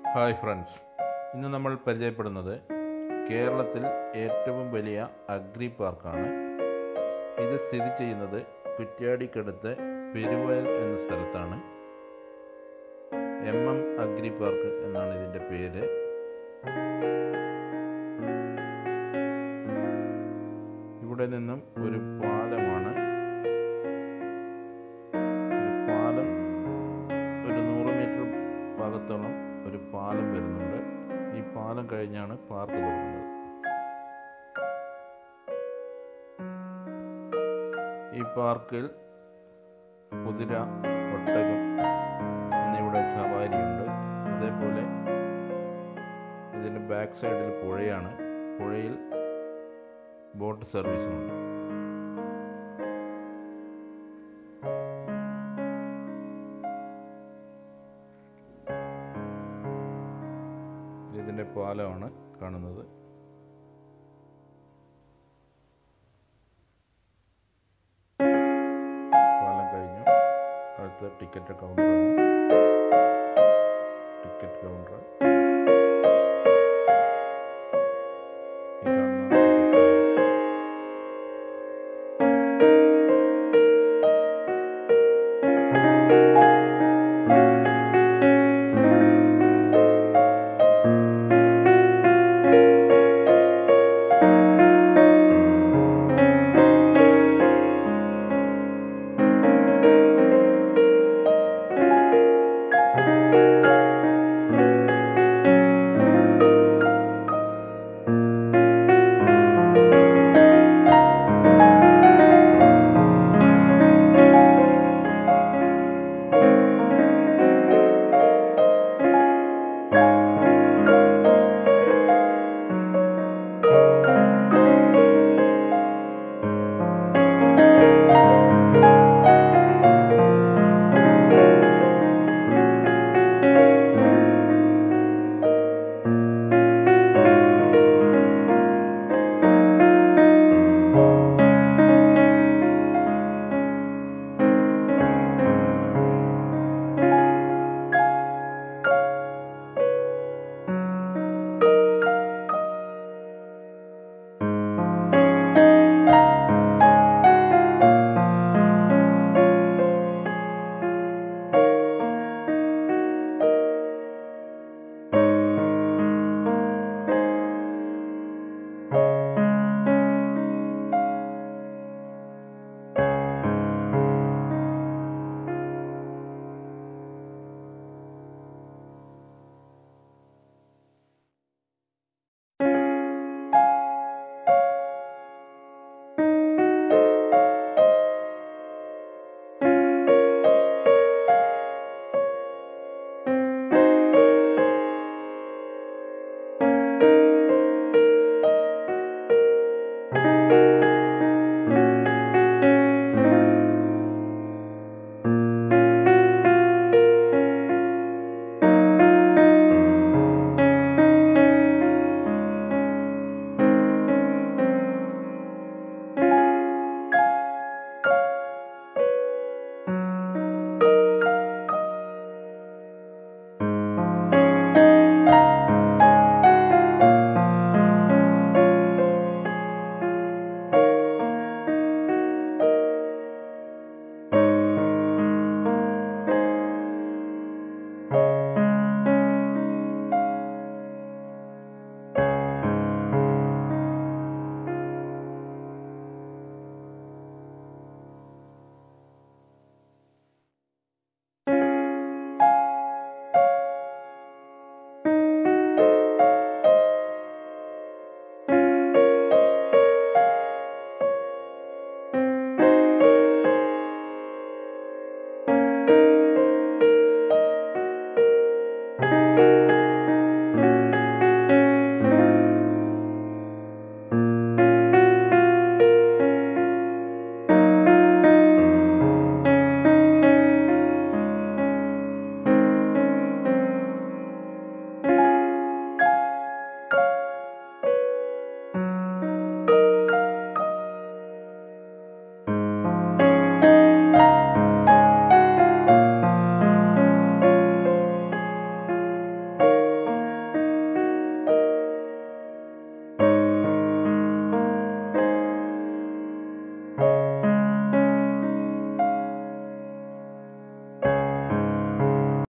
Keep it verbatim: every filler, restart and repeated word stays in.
Hi friends, ഇന്ന് നമ്മൾ പരിചയപ്പെടുന്നത് കേരളത്തിൽ ഏറ്റവും വലിയ അഗ്രി പാർക്കാണ്. ഇത് സ്ഥിതി ചെയ്യുന്നത് കുറ്റ്യാടിക്കടുത്ത് പെരുവയൽ എന്ന സ്ഥലത്താണ്. എം എം അഗ്രി പാർക്ക് എന്നാണ് ഇതിൻ്റെ പേര്. ഇവിടെ നിന്നും ഒരു പാലമാണ്. ഒരു പാലം ഒരു നൂറ് മീറ്റർ ഭാഗത്തോളം ഒരു പാലം വരുന്നുണ്ട്. ഈ പാലം കഴിഞ്ഞാണ് പാർക്ക് തുടങ്ങുന്നത്. ഈ പാർക്കിൽ കുതിര, ഒട്ടകം എന്നിവിടെ സവാരിയുണ്ട്. അതേപോലെ ഇതിൻ്റെ ബാക്ക് സൈഡിൽ പുഴയാണ്. പുഴയിൽ ബോട്ട് സർവീസുമുണ്ട്. ഇതിൻ്റെ പാലമാണ് കാണുന്നത്. പാലം കഴിഞ്ഞു. അടുത്ത ടിക്കറ്റ് കൗണ്ടറാണ്.